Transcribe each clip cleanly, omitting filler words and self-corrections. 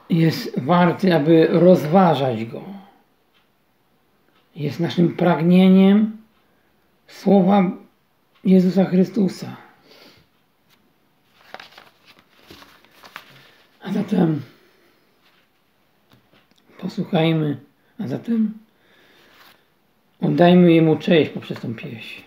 jest warty, aby rozważać go. Jest naszym pragnieniem słowa Jezusa Chrystusa. A zatem posłuchajmy, a zatem oddajmy Jemu cześć poprzez tę pieśń.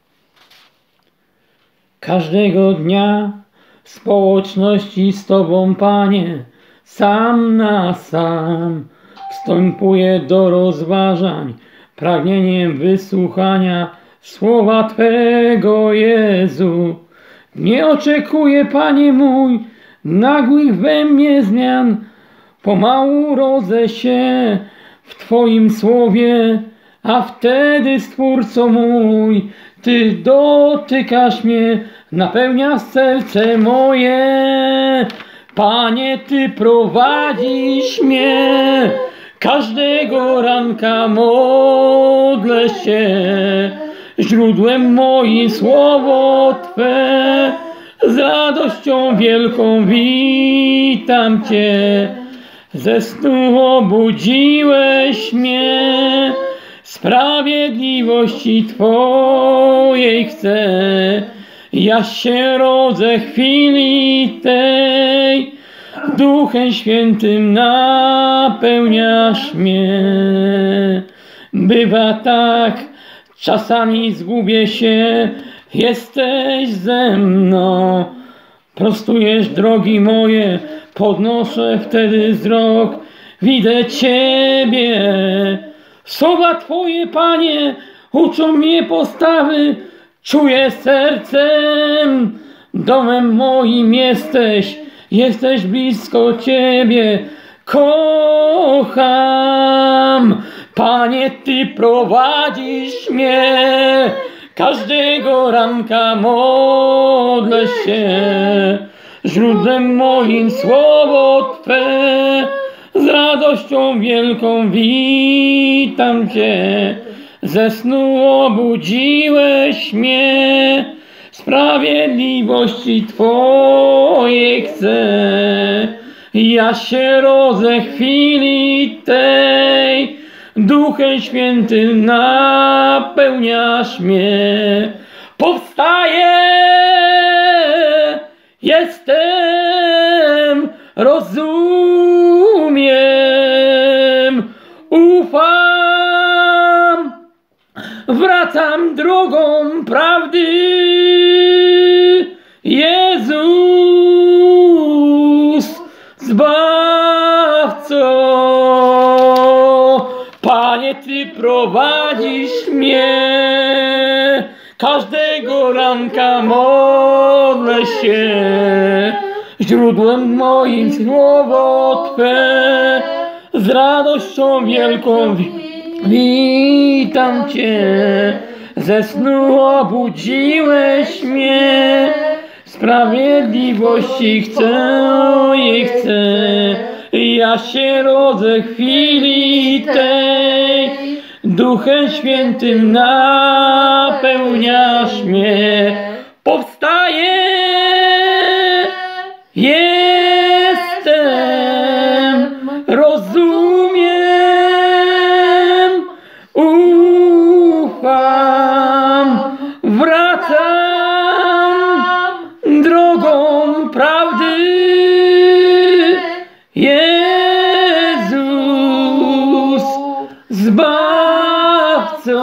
Każdego dnia w społeczności z Tobą, Panie, sam na sam wstępuję do rozważań, pragnieniem wysłuchania słowa Twego, Jezu. Nie oczekuję, Panie mój, nagłych we mnie zmian, pomału rodzę się w Twoim słowie, a wtedy, Stwórco mój, Ty dotykasz mnie, napełniasz serce moje. Panie, Ty prowadzisz mnie, każdego ranka modlę się, źródłem moim słowo Twe, z radością wielką witam Cię. Ze snu obudziłeś mnie, sprawiedliwości Twojej chcę. Ja się rodzę chwili tej, Duchem Świętym napełniasz mnie. Bywa tak, czasami zgubię się, jesteś ze mną. Prostujesz drogi moje, podnoszę wtedy wzrok, widzę Ciebie. Słowa Twoje, Panie, uczą mnie postawy, czuję sercem, domem moim jesteś blisko Ciebie. Kocham, Panie, Ty prowadzisz mnie, każdego ranka modlę się, źródłem moim słowo Twe, z radością wielką witam Cię. Ze snu obudziłeś mnie, sprawiedliwości Twojej chcę. Ja się rodzę chwili tej, Duchem Świętym napełniasz mnie. Powstaję, jestem, rozumiem, ufam, wracam drogą prawdy. Jezus, Zbawco, Panie, Ty prowadzisz mnie, każdego ranka modlę się, źródłem moim słowo Twe, z radością wielką witam Cię. Ze snu obudziłeś mnie, sprawiedliwości chcę. Ja się rodzę chwili tej, Duchem Świętym napełniasz mnie. Powstaję, jestem, rozumiem, ufam, wracam drogą prawdy. Jezus, Zbawco.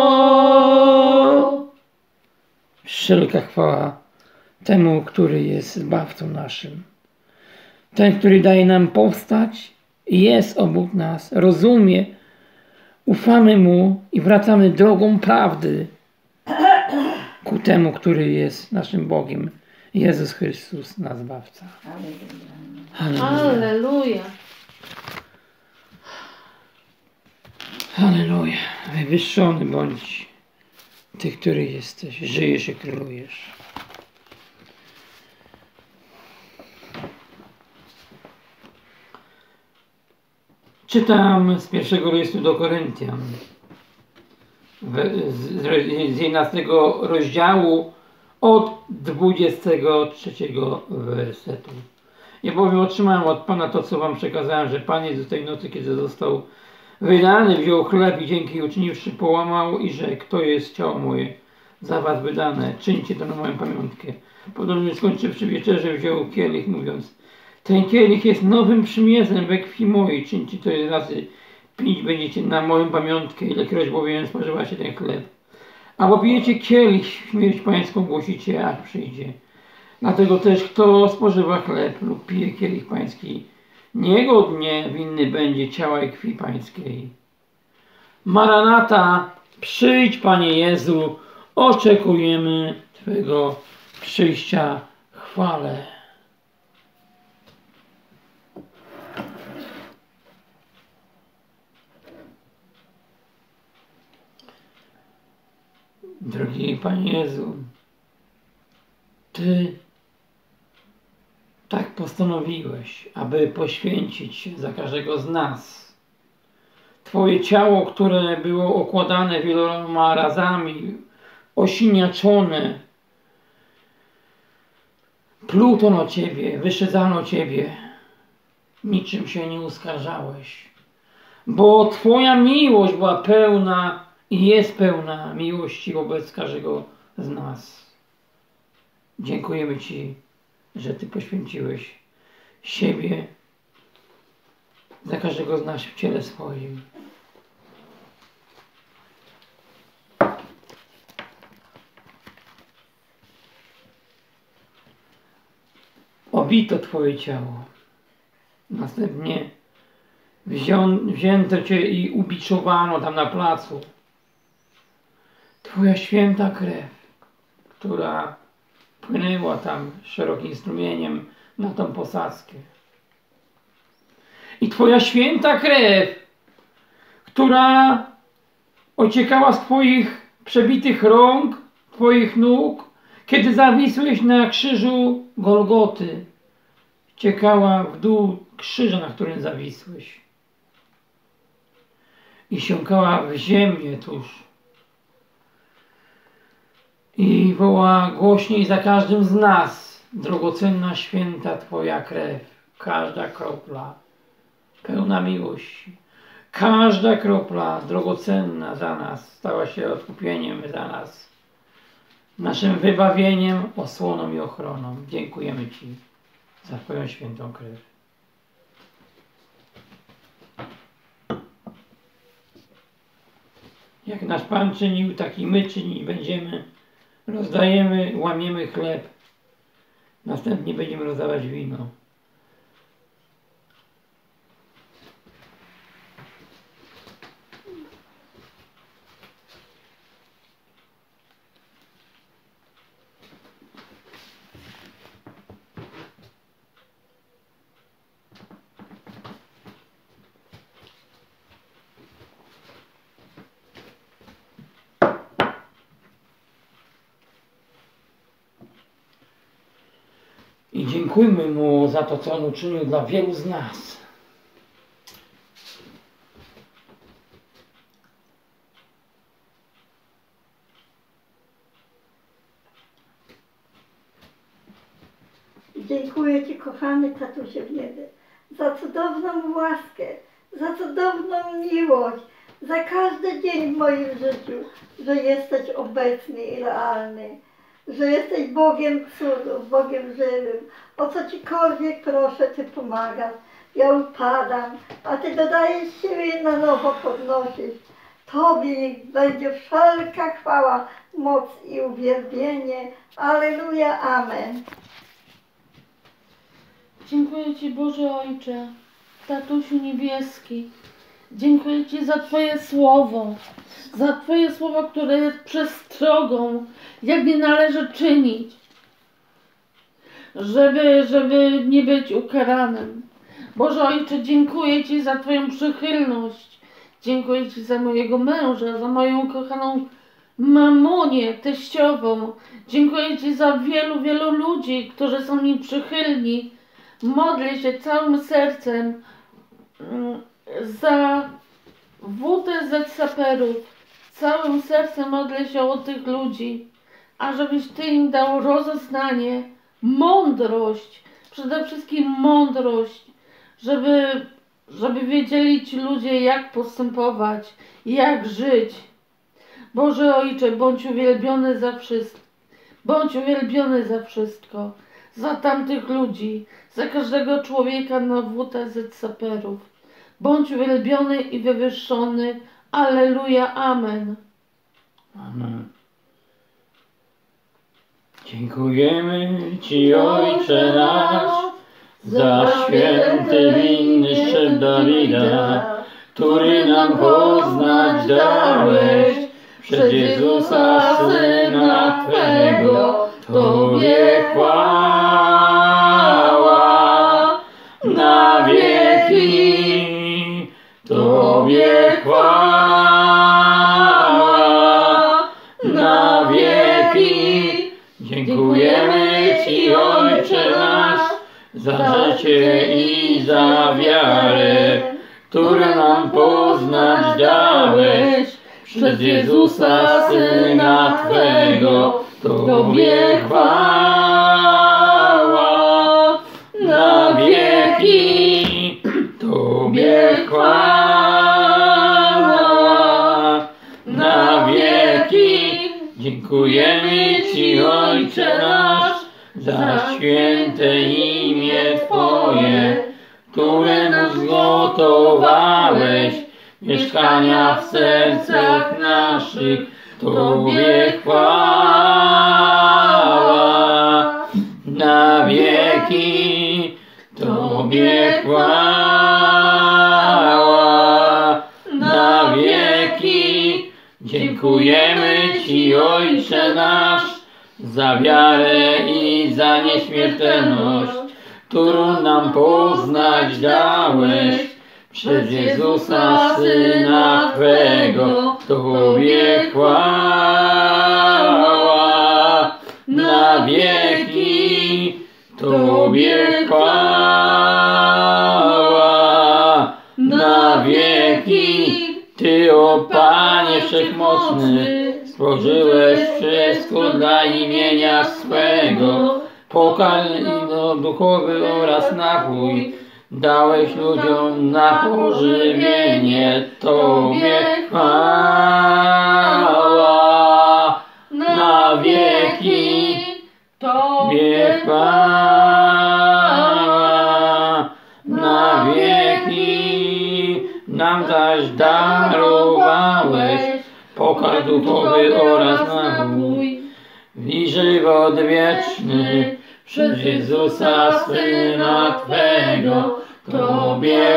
Wszelka chwała temu, który jest Zbawcą naszym. Ten, który daje nam powstać, jest obok nas, rozumie, ufamy Mu i wracamy drogą prawdy ku temu, który jest naszym Bogiem. Jezus Chrystus, nasz Zbawca. Halleluja. Halleluja. Wywyższony bądź Ty, który jesteś, żyjesz i królujesz. Czytam z pierwszego listu do Koryntian, z 11 rozdziału od 23 wersetu. Ja bowiem otrzymałem od Pana to, co wam przekazałem, że Pan Jezus tej nocy, kiedy został wydany, wziął chleb i dzięki uczyniwszy połamał i rzekł: to jest ciało moje, za was wydane, czyńcie to na moją pamiątkę. Podobnie skończywszy wieczerzę, wziął kielich, mówiąc: ten kielich jest nowym przymierzem we krwi mojej, czyńcie to razy pić będziecie na moją pamiątkę, ilekroć bowiem spożywacie ten chleb. A popijecie kielich, śmierć pańską głosicie, aż przyjdzie. Dlatego też kto spożywa chleb lub pije kielich pański, niegodnie winny będzie ciała i krwi pańskiej. Maranata, przyjdź Panie Jezu, oczekujemy Twego przyjścia, chwale. Drogi Panie Jezu, Ty tak postanowiłeś, aby poświęcić się za każdego z nas. Twoje ciało, które było okładane wieloma razami, osiniaczone, plutono Ciebie, wyszydzano Ciebie, niczym się nie uskarżałeś, bo Twoja miłość była pełna i jest pełna miłości wobec każdego z nas. Dziękujemy Ci, że Ty poświęciłeś siebie za każdego z nas w ciele swoim. Obito Twoje ciało. Następnie wzięto Cię i ubiczowano tam na placu. Twoja święta krew, która płynęła tam szerokim strumieniem na tą posadzkę. I Twoja święta krew, która ociekała z Twoich przebitych rąk, Twoich nóg, kiedy zawisłeś na krzyżu Golgoty, ciekała w dół krzyża, na którym zawisłeś. I siąkała w ziemię tuż. I woła głośniej za każdym z nas: drogocenna, święta Twoja krew, każda kropla pełna miłości, każda kropla drogocenna za nas stała się odkupieniem za nas, naszym wybawieniem, osłoną i ochroną. Dziękujemy Ci za Twoją świętą krew. Jak nasz Pan czynił, tak i my czynić będziemy. Rozdajemy, łamiemy chleb, następnie będziemy rozdawać wino. I dziękujmy Mu za to, co On uczynił dla wielu z nas. Dziękuję Ci, kochany tatusie w niebie, za cudowną łaskę, za cudowną miłość, za każdy dzień w moim życiu, że jesteś obecny i realny, że jesteś Bogiem cudów, Bogiem żywym. O co Cikolwiek proszę, Ty pomagasz. Ja upadam, a Ty dodajesz siły i na nowo podnosisz. Tobie niech będzie wszelka chwała, moc i uwielbienie. Alleluja, amen. Dziękuję Ci, Boże Ojcze, Tatusiu Niebieski. Dziękuję Ci za Twoje słowo, które jest przestrogą, jak nie należy czynić, żeby nie być ukaranym. Boże Ojcze, dziękuję Ci za Twoją przychylność. Dziękuję Ci za mojego męża, za moją kochaną mamonię, teściową. Dziękuję Ci za wielu ludzi, którzy są mi przychylni. Modlę się całym sercem za WTZ Saperów. Całym sercem modlę się o tych ludzi, ażebyś Ty im dał rozeznanie, mądrość, przede wszystkim mądrość, żeby wiedzieli ci ludzie, jak postępować, jak żyć. Boże Ojcze, bądź uwielbiony za wszystko. Bądź uwielbiony za wszystko. Za tamtych ludzi, za każdego człowieka na WTZ Saperów. Bądź uwielbiony i wywyższony. Alleluja, amen. Amen. Dziękujemy Ci, Ojcze nasz, za święty winny szczep Dawida, który nam poznać dałeś przez Jezusa, Syna Twego. Tobie chwała na wieki, Tobie chwała na wieki. Dziękujemy Ci, Ojcze nasz, za życie i za wiarę, które nam poznać dałeś przez Jezusa, Syna Twego. Tobie chwała na wieki, Tobie chwała na wieki. Dziękujemy Ci, Ojcze nasz, za święte imię Twoje, które nam zgotowałeś, mieszkania w sercach naszych. Tobie chwała na wieki, Tobie chwała na wieki. Dziękujemy Ci, Ojcze nasz, za wiarę i za nieśmiertelność, którą nam poznać dałeś przez Jezusa, Syna Twego. Tobie chwała na wieki, Tobie chwała na wieki. Ty, o Panie Wszechmocny, stworzyłeś wszystko dla imienia swego. Pokarm duchowy oraz napój dałeś ludziom na pożywienie. Tobie chwała na wieki, Tobie chwała na wieki. Nam zaś darowałeś pokarm duchowy oraz napój i żywot wieczny przez Jezusa, Syna Twego. Tobie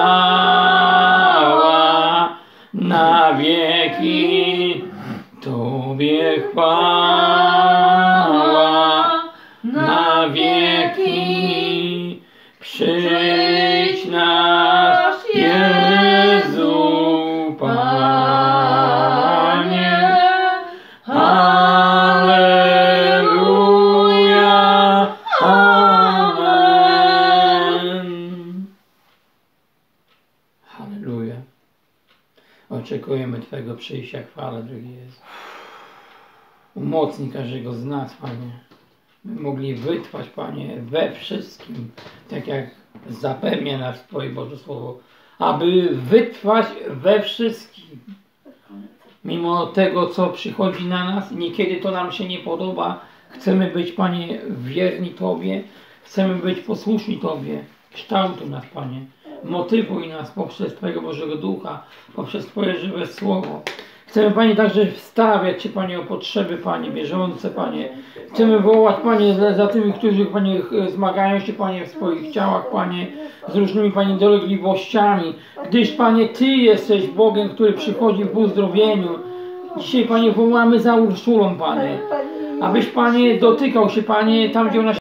chwała na wieki, Tobie chwała na wieki. Przyjdź nasz Jezu, Panie. Alleluja, amen. Halleluja. Oczekujemy Twojego przyjścia, chwale, drogi Jezu. Umocnij każdego z nas, Panie, by mogli wytrwać, Panie, we wszystkim, tak jak zapewnia nas Twoje Boże Słowo, aby wytrwać we wszystkim. Mimo tego, co przychodzi na nas, niekiedy to nam się nie podoba, chcemy być, Panie, wierni Tobie, chcemy być posłuszni Tobie. Kształtuj nas, Panie, motywuj nas poprzez Twojego Bożego Ducha, poprzez Twoje żywe Słowo. Chcemy, Panie, także wstawiać Cię, Panie, o potrzeby, Panie, bieżące, Panie. Chcemy wołać, Panie, za tymi, którzy, Panie, zmagają się, Panie, w swoich ciałach, Panie, z różnymi, Panie, dolegliwościami. Gdyż, Panie, Ty jesteś Bogiem, który przychodzi w uzdrowieniu. Dzisiaj, Panie, wołamy za Urszulą, Panie. Abyś, Panie, dotykał się, Panie, tam, gdzie ona